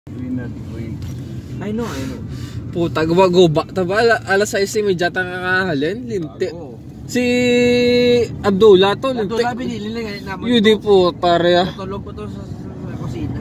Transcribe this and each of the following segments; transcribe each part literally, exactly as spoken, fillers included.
Not wait. I know, I know. Puta, guba-guba. Taba, ala, alas sais may jata kakahalin. Linti. Si Abdullah to, linti. Abdullah, binili na naman. Yun di po, pare. Natulog po to sa, sa, sa kusina.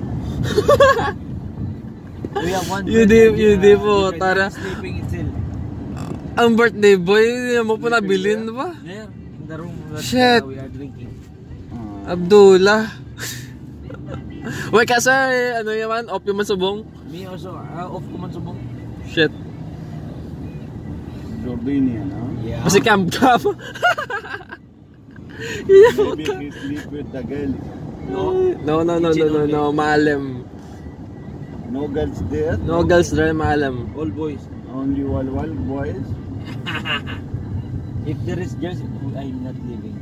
We have one Yun di, yun di po, tara. Sleeping still. Ang birthday boy, hindi mo po nabilin ba? There, in the room that Shit. Uh, we are drinking. Abdullah. Wait, kasi ano yaman, off yung masubong? Me also, uh, off ko man subong. Shit. Jordanian, huh? Yeah. Kasi camp camp. Maybe he sleep with the girl. No? No, no, no, no, no, no, maalam. No girls there? No girls there, maalam. All boys. Only walwal boys? If there is girls, I'm not leaving.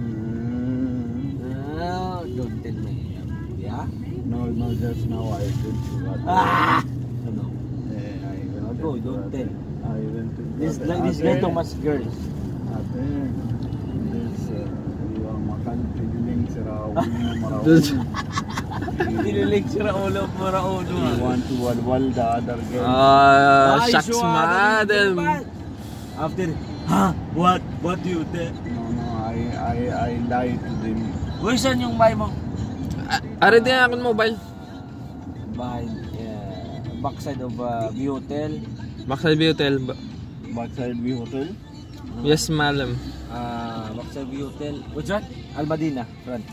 Mm. Ah, don't tell me. Yeah? No, no, just now I went to that. Ah! No. Eh, I went Bro, to don't that. tell. I went to This, that. like, this guy too much girls. Ate, this, uh, yung makan, piniling si Raul na Maraon. This- Dinilig si Raulo para uno. You want to walwal the other girl. Ah, shucks madam. After, ha? What? What do you tell? No, no, I, I, I lied to them. Where's saan yung bahay mo? Ari din ako ng mobile. Behind, yeah, backside of uh, View Hotel. Backside View Hotel. Ba- Backside View Hotel. Yes, maalam. Ah, backside View Hotel. What's that? Almadina, front.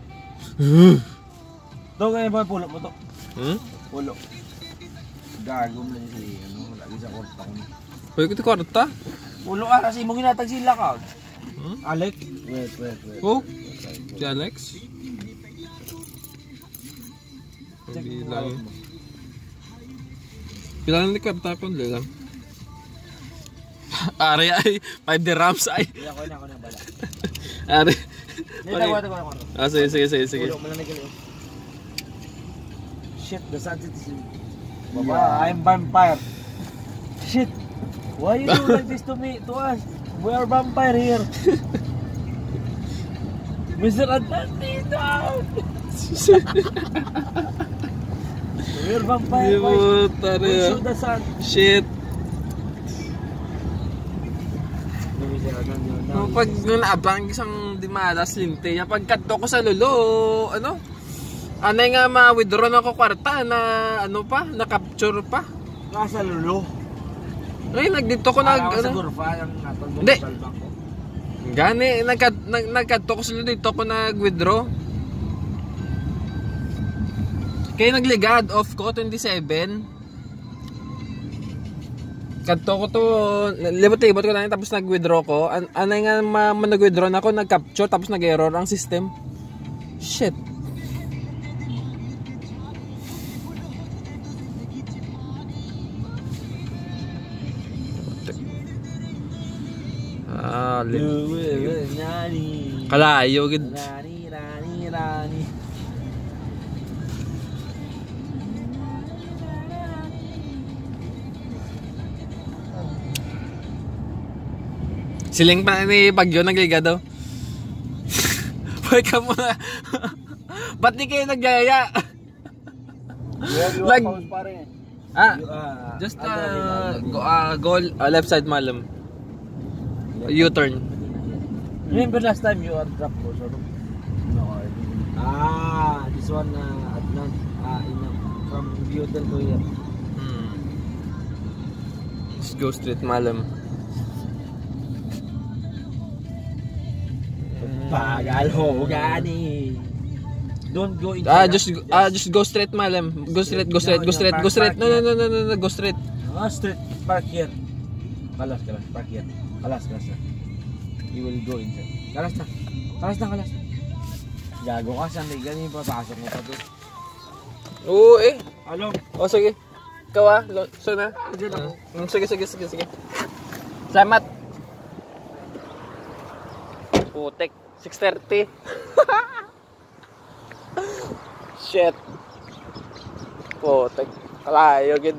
Ito kaya ba pulo mo to? Hmm? Pulo. Gagom lang si ano, lagi sa korta ko. Pwede ko ito kwarta? Pulo ah, kasi mo ginatag sila ka. Hmm? Alec? Wait, wait, wait. Oh, si Alex. Check Hindi mo lang. out mo. Kailangan ni kwarta ko, hindi lang. Ari ay, five dirhams ay. Hindi ako na, ako na bala. Ari. Hindi, tago, tago, tago. Ah, sige, sige, sige, sige. Pulo, malanig ka lang. Shit, the sunset is... Baba, I'm vampire. Shit. Why you do like this to me, to us? We are vampire here. Mister Atlantis, no! We are vampire. Hindi mo, We tari. show the sun. Shit. No, pag nung naabang isang dimalas linte, yung pagkato ko sa lulo, ano? Anay nga ma-withdraw na ko kwarta na ano pa, na-capture pa. Nasa lulo. Ay, nagdito ko nag, Araw sa ano? gurfa, yung natong Hindi. sa bangko. Gani, nagkat, nag, nagkato ko sa lulo, dito ko nag-withdraw. Kaya nagligad, off ko, twenty-seven. Kadto ko to, libot-libot ko na yun, tapos nag-withdraw ko. An anay nga ma, ma nag-withdraw na ako, nag-capture, tapos nag-error ang system. Shit. Ah, li- Nani. kalayo gid. Rani, rani, rani. Siling pa ni Bagyo nagliga daw. Hoy ka muna. Ba't di kayo nagyaya? Where you Lag- are house pare? Ah, You, ah, just ano, uh, ano, go, uh, go uh, left side malam. U-turn. Remember last time you are dropped ko, so No, I didn't. ah, this one uh, Adnan, ah, in, uh, from View Hotel to here. Hmm. Just go straight malam. Bagal ho, gani. Don't go in. Ah, just ah just go straight malam. Go straight, go straight, go straight, go straight. No, no, no, no, no, no, go straight. Ah, straight. Park here. Kalas, kalas. Park here. Kalas, kalas na. You will go inside. Kalas na. Kalas na, kalas. Gago ka, sanay ganyan papasok mo pa doon. Oo eh. Alo? O sige. Ikaw ah, Lo- so na. Diyan ako. Mm, sige, sige, sige, sige. Salamat. Putek, six thirty. Shit. Putek, kalayo gid.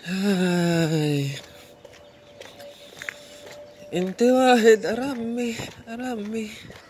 Ay. Inti wahid arami, arami.